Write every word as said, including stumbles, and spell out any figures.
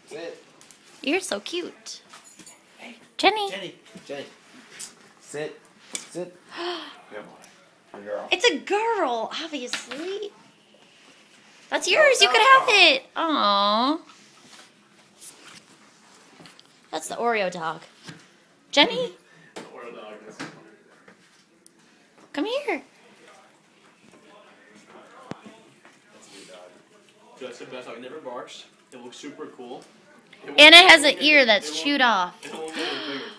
Sit. You're so cute. Hey. Jenny. Jenny. Jenny. Sit. Sit. Good boy. Good girl. It's a girl, obviously. That's yours. You could have it. Aww. That's the Oreo dog. Jenny? The Oreo dog. Come here. That's a good dog. That's the best dog. It never barks. It looks super cool. It And it has won't an get- ear it that's won't- chewed off. It won't get any bigger.